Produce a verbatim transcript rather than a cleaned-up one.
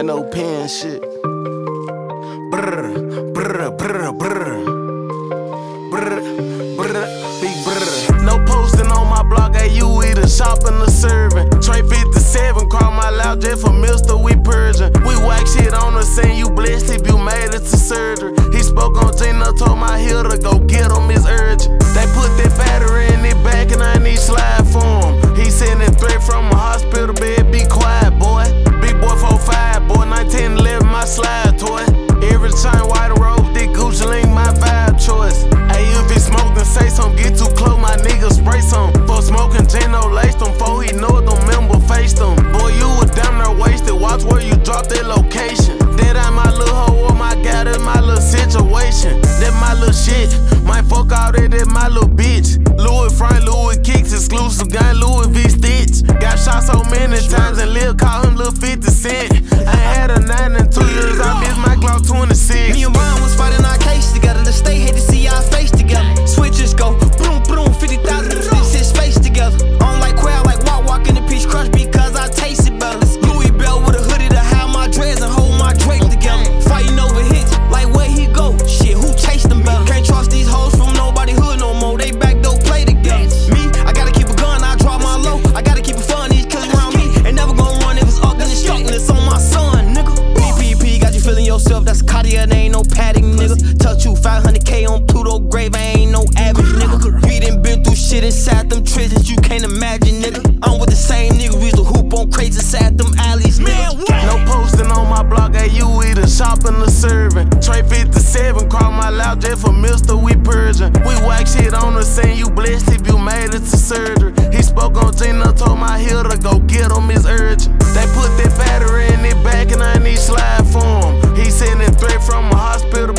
ain't no pen shit. Brr, brr, brr, brr. Brr, brr, big brr. No posting on my blog, hey, you either shopping or serving. Trey fifty-seven, call my loud jet for Mister We purging. We whack shit on the scene, you blessed if you made it to surgery. He spoke on Gina, told my heel to go get him, it's urgent. They put that battery in their back and I need slide for him. He sending threat from a hospital bed, be quiet, boy. Big boy four five, boy, nineteen eleven, my slide toy. Every time white robe, thick Gucci link, my vibe choice. Hey, if he smoke, then say something, get too close, my nigga spray some. For smoking, Gino laced him, for he know it, don't member faced him. Boy, you was damn near wasted, watch where you drop that location. That ain't my little hoe, oh my god, that's my little situation. That my little shit, might fuck all that, that my little bitch. Louis Frank, Louis Kicks, exclusive gang, Louis V Stitch. Got shot so many times and Lil call him Lil fifty cent. I ain't had a nine in two years, I missed my Glock twenty-six. Me and Ron was fighting our case together, the state had to see our face together. Switches go, boom, boom, fifty thousand, this his face together. On like quail, like walk, walk in the peach crush because I taste it better. Louis Bell with a hoodie to hide my dreads and hold my Drake together. Fighting over hits, like where he go, shit, who chased them better? Can't trust these hoes from nobody hood no more, they back door play together. Me, I gotta keep a gun, I drop my low, I gotta keep it fun, these killers around me ain't never gonna run if it's up in the street and it's on my son, nigga. P P P got you feeling yourself, that's Cartier, they ain't no padding, nigga. Touch you five hundred K on Pluto grave, I ain't no average, nigga. We done been through shit inside them trenches, you can't imagine, nigga. I'm with the same nigga, we used to hoop on crates inside them alleys, nigga. No posting on my blog, hey, you either shopping or serving. Trey fifty-seven, call my loud jet for Mister We purging. We whack shit on the scene, you blessed if you made it to surgery. He spoke on Gina, told my heel to go get him, it's urgent. They put that battery in their back and I need slide for him. He sending threat from a hospital